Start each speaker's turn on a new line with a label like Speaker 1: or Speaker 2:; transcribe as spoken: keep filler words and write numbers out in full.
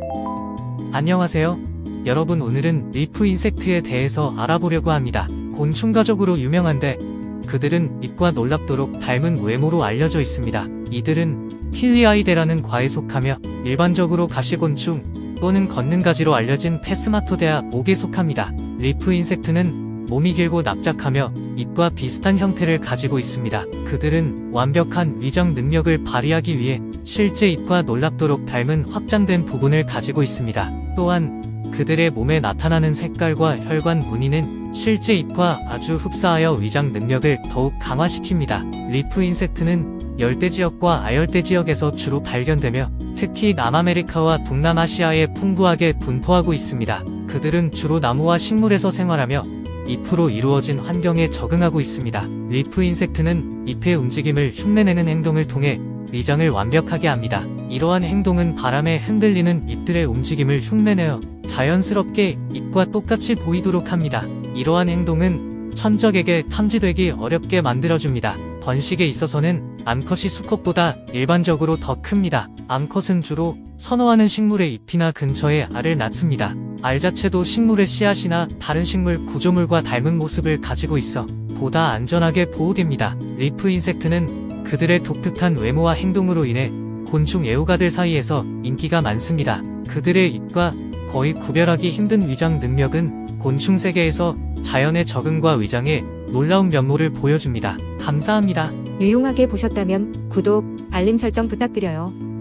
Speaker 1: 안녕하세요. 여러분, 오늘은 리프 인섹트에 대해서 알아보려고 합니다. 곤충가족으로 유명한데 그들은 잎과 놀랍도록 닮은 외모로 알려져 있습니다. 이들은 힐리아이데라는 과에 속하며 일반적으로 가시곤충 또는 걷는가지로 알려진 페스마토데아 목에 속합니다. 리프 인섹트는 몸이 길고 납작하며 잎과 비슷한 형태를 가지고 있습니다. 그들은 완벽한 위장 능력을 발휘하기 위해 실제 잎과 놀랍도록 닮은 확장된 부분을 가지고 있습니다. 또한 그들의 몸에 나타나는 색깔과 혈관 무늬는 실제 잎과 아주 흡사하여 위장 능력을 더욱 강화시킵니다. 리프 인섹트는 열대지역과 아열대지역에서 주로 발견되며 특히 남아메리카와 동남아시아에 풍부하게 분포하고 있습니다. 그들은 주로 나무와 식물에서 생활하며 잎으로 이루어진 환경에 적응하고 있습니다. 리프 인섹트는 잎의 움직임을 흉내내는 행동을 통해 위장을 완벽하게 합니다. 이러한 행동은 바람에 흔들리는 잎들의 움직임을 흉내내어 자연스럽게 잎과 똑같이 보이도록 합니다. 이러한 행동은 천적에게 탐지되기 어렵게 만들어줍니다. 번식에 있어서는 암컷이 수컷보다 일반적으로 더 큽니다. 암컷은 주로 선호하는 식물의 잎이나 근처에 알을 낳습니다. 알 자체도 식물의 씨앗이나 다른 식물 구조물과 닮은 모습을 가지고 있어 보다 안전하게 보호됩니다. 리프 인섹트는 그들의 독특한 외모와 행동으로 인해 곤충 애호가들 사이에서 인기가 많습니다. 그들의 잎과 거의 구별하기 힘든 위장 능력은 곤충 세계에서 자연의 적응과 위장의 놀라운 면모를 보여줍니다. 감사합니다.
Speaker 2: 유용하게 보셨다면 구독, 알림 설정 부탁드려요.